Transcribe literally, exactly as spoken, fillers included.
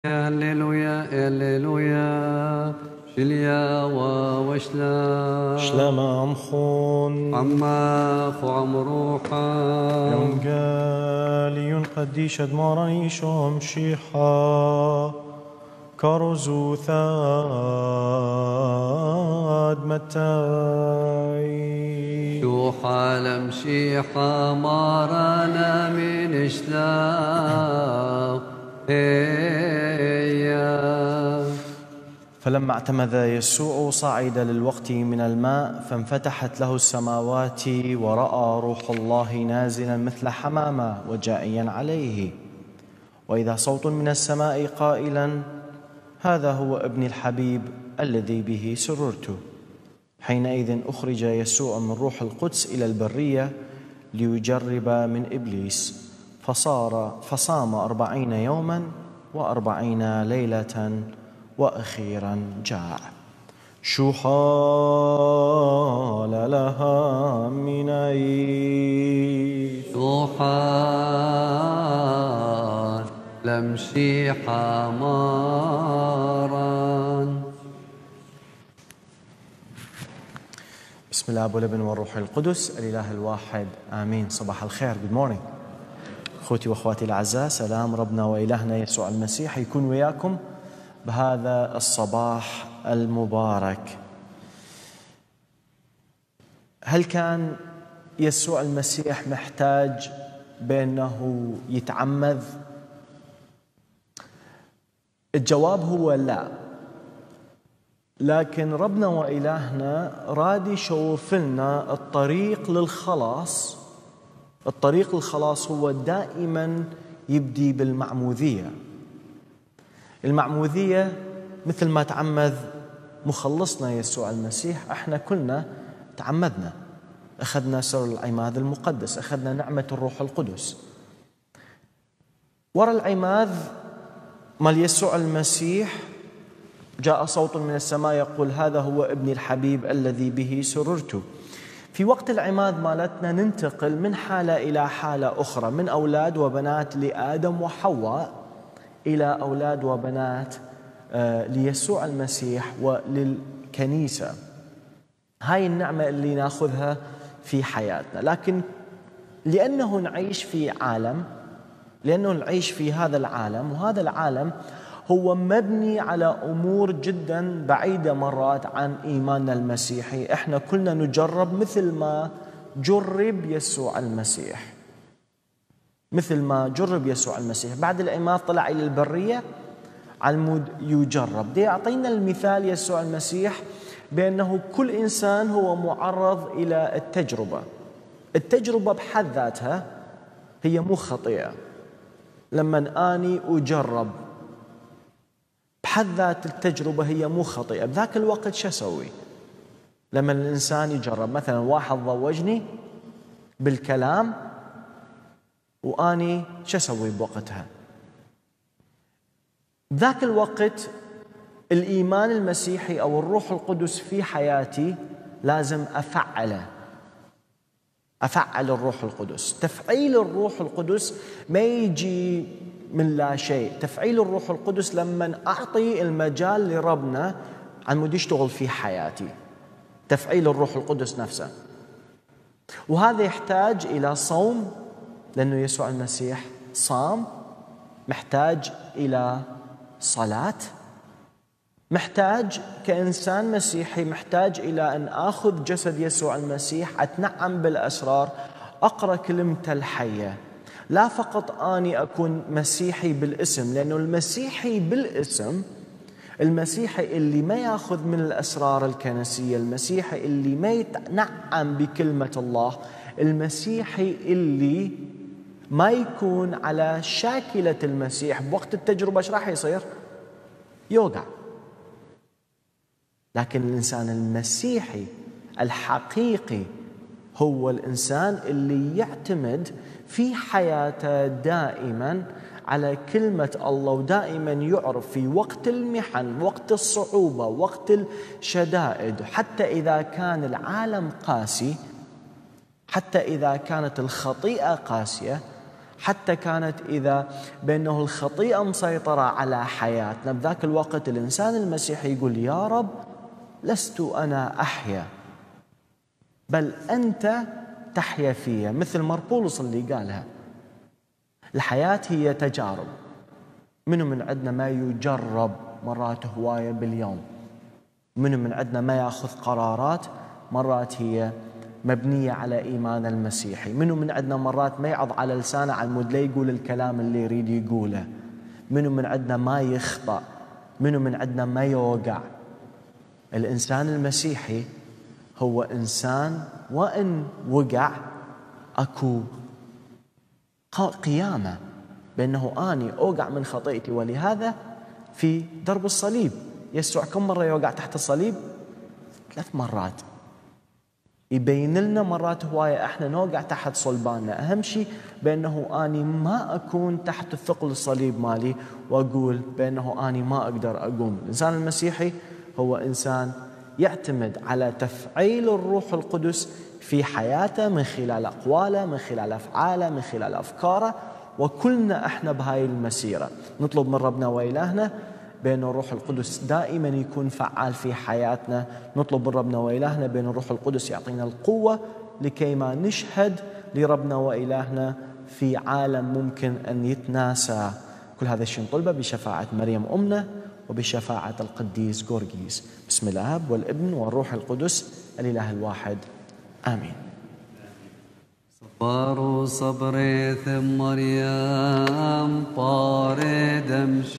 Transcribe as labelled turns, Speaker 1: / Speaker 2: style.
Speaker 1: هللويا هللويا شليا ووشلا
Speaker 2: شلما أمخون
Speaker 1: عما خو عمروحا
Speaker 2: يونغالي قديش دمارني شوم شيحا كارزو ثاد متاي
Speaker 1: شو حال مشيحا مارانا من اشلاق هيا.
Speaker 2: فلما اعتمد يسوع صعد للوقت من الماء فانفتحت له السماوات ورأى روح الله نازلا مثل حمامة وجائيا عليه، وإذا صوت من السماء قائلا: هذا هو ابن الحبيب الذي به سررت. حينئذ أخرج يسوع من روح القدس إلى البرية ليجرب من إبليس، فصار فصام أربعين يوما وأربعين ليلة وأخيرا جاع. شو حال لها من أي
Speaker 1: شو حال لمشيحا ماران.
Speaker 2: بسم الله والابن والروح القدس الإله الواحد آمين. صباح الخير. Good morning أخوتي وأخواتي الأعزاء. سلام ربنا وإلهنا يسوع المسيح يكون وياكم بهذا الصباح المبارك. هل كان يسوع المسيح محتاج بأنه يتعمذ؟ الجواب هو لا، لكن ربنا وإلهنا راد يشوف لنا الطريق للخلاص. الطريق للخلاص هو دائما يبدي بالمعمودية. المعمودية مثل ما تعمذ مخلصنا يسوع المسيح، احنا كلنا تعمذنا، أخذنا سر العماد المقدس، أخذنا نعمة الروح القدس. وراء العماد مال يسوع المسيح جاء صوت من السماء يقول: هذا هو ابن الحبيب الذي به سررت. في وقت العماد مالتنا ننتقل من حالة إلى حالة أخرى، من أولاد وبنات لآدم وحواء إلى أولاد وبنات ليسوع المسيح وللكنيسة. هاي النعمة اللي ناخذها في حياتنا. لكن لأنه نعيش في عالم لأنه نعيش في هذا العالم، وهذا العالم هو مبني على أمور جدا بعيدة مرات عن إيماننا المسيحي. إحنا كلنا نجرب مثل ما جرب يسوع المسيح، مثل ما جرب يسوع المسيح. بعد العماد طلع إلى البرية على المود يجرب. دي أعطينا المثال يسوع المسيح بأنه كل إنسان هو معرض إلى التجربة. التجربة بحد ذاتها هي مو خطيئة. لما أني أجرب بحد ذات التجربة هي مو خطيئة. بذاك الوقت شو أسوي لما الإنسان يجرب؟ مثلا واحد ضوجني بالكلام وأني شو أسوي بوقتها؟ بذاك الوقت الإيمان المسيحي أو الروح القدس في حياتي لازم أفعله. أفعل الروح القدس. تفعيل الروح القدس ما يجي من لا شيء. تفعيل الروح القدس لما أعطي المجال لربنا عن مود يشتغل في حياتي. تفعيل الروح القدس نفسه. وهذا يحتاج إلى صوم، لأنه يسوع المسيح صام. محتاج إلى صلاة. محتاج كإنسان مسيحي محتاج إلى أن آخذ جسد يسوع المسيح، أتنعم بالأسرار، أقرأ كلمته الحية. لا فقط أني أكون مسيحي بالاسم، لأنه المسيحي بالاسم، المسيحي اللي ما يأخذ من الأسرار الكنسية، المسيحي اللي ما يتنعم بكلمة الله، المسيحي اللي ما يكون على شاكلة المسيح، بوقت التجربة ايش راح يصير؟ يوقع. لكن الإنسان المسيحي الحقيقي هو الإنسان اللي يعتمد في حياته دائما على كلمة الله، ودائما يعرف في وقت المحن، وقت الصعوبة، وقت الشدائد، حتى إذا كان العالم قاسي، حتى إذا كانت الخطيئة قاسية، حتى كانت إذا بأنه الخطيئة مسيطرة على حياتنا، بذاك الوقت الإنسان المسيحي يقول يا رب لست أنا أحيا بل أنت تحيا فيا، مثل مربولس اللي قالها الحياة هي تجارب. منو من عندنا ما يجرب مرات هواية باليوم؟ منو من عندنا ما يأخذ قرارات مرات هي مبنية على إيمان المسيحي؟ منو من عندنا مرات ما يعض على لسانه على المود لا يقول الكلام اللي يريد يقوله؟ منو من عندنا ما يخطأ؟ منو من عندنا ما يوقع؟ الإنسان المسيحي هو إنسان وإن وقع أكو قيامة، بأنه أني أوقع من خطيئتي. ولهذا في درب الصليب يسوع كم مرة يوقع تحت الصليب؟ ثلاث مرات. يبين لنا مرات هواية احنا نوقع تحت صلباننا. أهم شيء بأنه أني ما أكون تحت ثقل الصليب مالي وأقول بأنه أني ما أقدر أقوم. الإنسان المسيحي هو إنسان يعتمد على تفعيل الروح القدس في حياته من خلال أقواله، من خلال أفعاله، من خلال أفكاره. وكلنا احنا بهاي المسيرة نطلب من ربنا وإلهنا بأن الروح القدس دائما يكون فعال في حياتنا. نطلب من ربنا وإلهنا بأن الروح القدس يعطينا القوة لكي ما نشهد لربنا وإلهنا في عالم ممكن أن يتناسى. كل هذا الشيء نطلبه بشفاعة مريم أمنا وبشفاعة القديس جورجيس. بسم الآب والابن والروح القدس الإله الواحد آمين.
Speaker 1: صبر صبر ثم مريم طارد